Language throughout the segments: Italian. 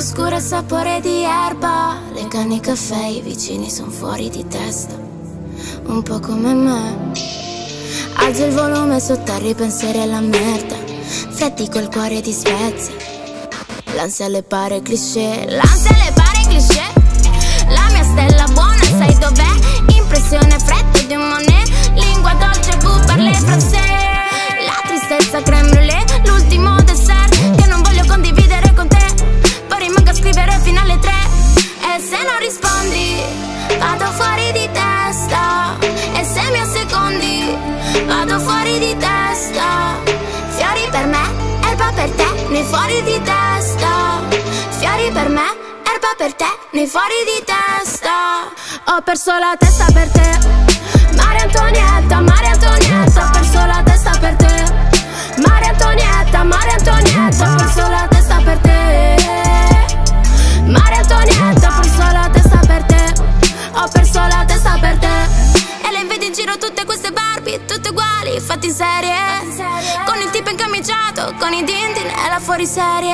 scuro e sapore di erba, le canne e caffè, i vicini son fuori di testa, un po' come me. Alzo il volume, sotterra i pensieri alla merda, freddi col cuore ti spezzi, l'ansia le pare cliché, l'ansia le pare cliché. La mia stella buona sai dov'è? Impressione fredda di un Monet, lingua dolce, vous parlez français. La tristezza crème brûlée, l'ultimo dessert che non voglio condividere con te. Poi rimango a scrivere fino alle 3. E se non rispondi vado fuori di testa, e se mi assecondi vado fuori di testa. Fiori per me, erba per te, nei fuori di testa. Fiori per me, erba per te, nei fuori di testa. Ho perso la testa per te, Maria Antonietta, Maria Antonietta. Ho perso la testa per te, Maria Antonietta, Maria Antonietta. Ho perso la testa per te, Maria Antonietta. Ho perso la testa per te, ho perso la testa per te. E le vedi in giro tutte queste Barbie, tutte uguali, fatte in serie, con il tipo incamiciato, con i dindin e la fuoriserie.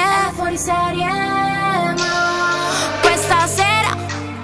Questa sera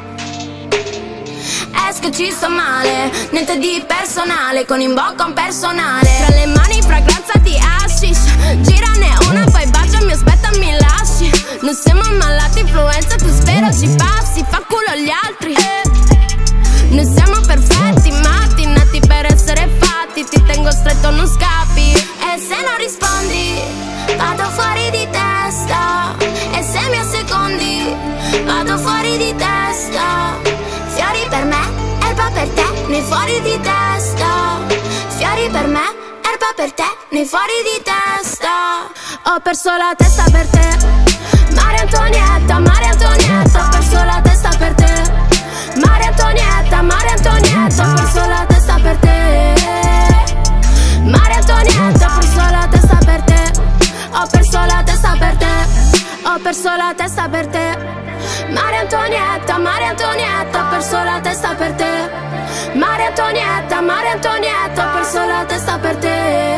esco, ci sto male, niente di personale, con in bocca un personale. Tra le mani fragranza di hashish, girane una, poi baciami, aspetta mi lasci. Non siamo malati, influenza, tu spero ci passi, fa culo agli altri. Noi siamo perfetti, matti, nati per essere fatti, ti tengo stretto, non scappi. E se non rispondi vado fuori di testa, e se mi assecondi vado fuori di testa. Fiori per me, erba per te, nei fuori di testa. Fiori per me, erba per te, nei fuori di testa. Ho perso la testa per te, Maria Antonietta, Maria Antonietta. Ho perso la testa per te, Maria Antonietta, Maria Antonietta. Ho perso la testa per te, Maria Antonietta. Ho perso la testa per te, ho perso la testa per te, ho perso la testa per te, Maria Antonietta, Maria Antonietta. Ho perso la testa per te, Maria Antonietta, Maria Antonietta. Ho perso la testa per te,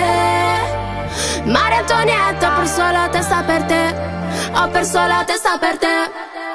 Maria Antonietta. Ho perso la testa per te, ho perso la testa per te.